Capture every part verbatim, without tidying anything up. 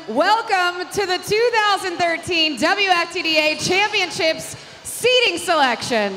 Welcome to the two thousand thirteen W F T D A Championships seating selection.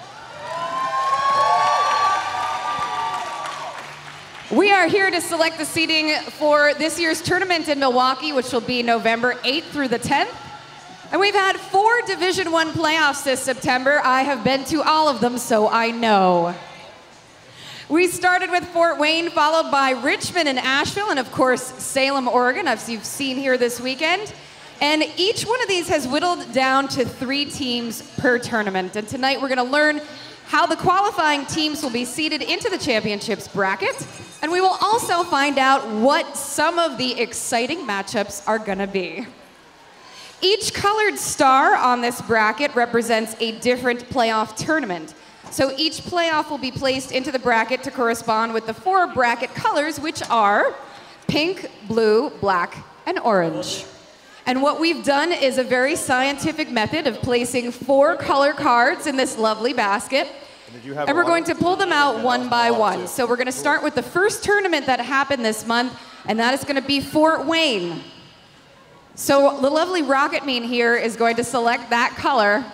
We are here to select the seating for this year's tournament in Milwaukee, which will be November eighth through the tenth. And we've had four Division One playoffs this September. I have been to all of them, so I know. We started with Fort Wayne, followed by Richmond and Asheville, and of course, Salem, Oregon, as you've seen here this weekend. And each one of these has whittled down to three teams per tournament. And tonight we're gonna learn how the qualifying teams will be seeded into the championships bracket. And we will also find out what some of the exciting matchups are gonna be. Each colored star on this bracket represents a different playoff tournament. So each playoff will be placed into the bracket to correspond with the four bracket colors, which are pink, blue, black, and orange. And what we've done is a very scientific method of placing four color cards in this lovely basket. And, and we're going to pull them out one by one. So we're going to start with the first tournament that happened this month, and that is going to be Fort Wayne. So the lovely Rocket Mean here is going to select that color.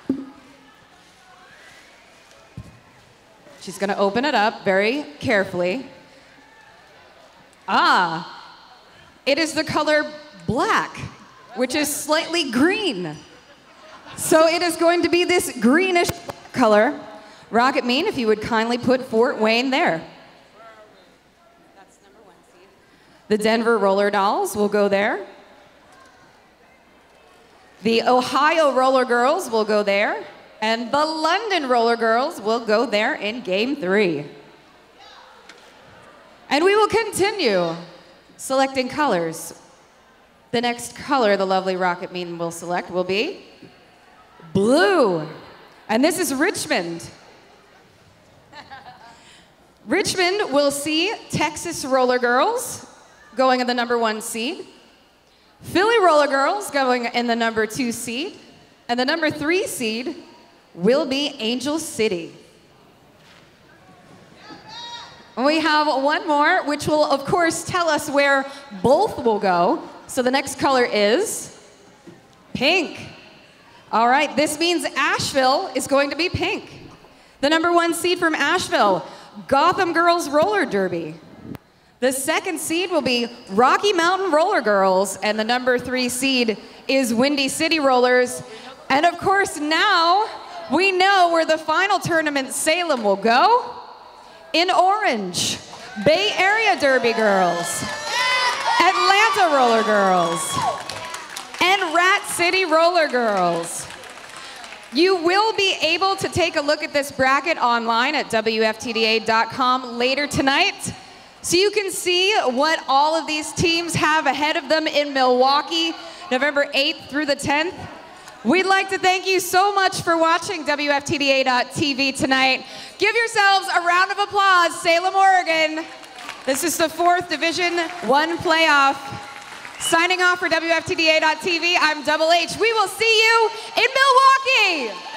She's going to open it up very carefully. Ah, it is the color black, which is slightly green. So it is going to be this greenish color. Rocket Mean, if you would kindly put Fort Wayne there. That's number one seed. The Denver Roller Dolls will go there. The Ohio Roller Girls will go there. And the London Roller Girls will go there in game three. And we will continue selecting colors. The next color the lovely Rocket Mean will select will be blue. And this is Richmond. Richmond will see Texas Roller Girls going in the number one seed. Philly Roller Girls going in the number two seed. And the number three seed will be Angel City. We have one more, which will, of course, tell us where both will go. So the next color is pink. All right, this means Asheville is going to be pink. The number one seed from Asheville, Gotham Girls Roller Derby. The second seed will be Rocky Mountain Roller Girls, and the number three seed is Windy City Rollers. And of course, now we know where the final tournament, Salem, will go. In orange, Bay Area Derby Girls, Atlanta Roller Girls, and Rat City Roller Girls. You will be able to take a look at this bracket online at W F T D A dot com later tonight, so you can see what all of these teams have ahead of them in Milwaukee, November eighth through the tenth. We'd like to thank you so much for watching W F T D A dot T V tonight. Give yourselves a round of applause, Salem, Oregon. This is the fourth Division One playoff. Signing off for W F T D A dot T V, I'm Double H. We will see you in Milwaukee.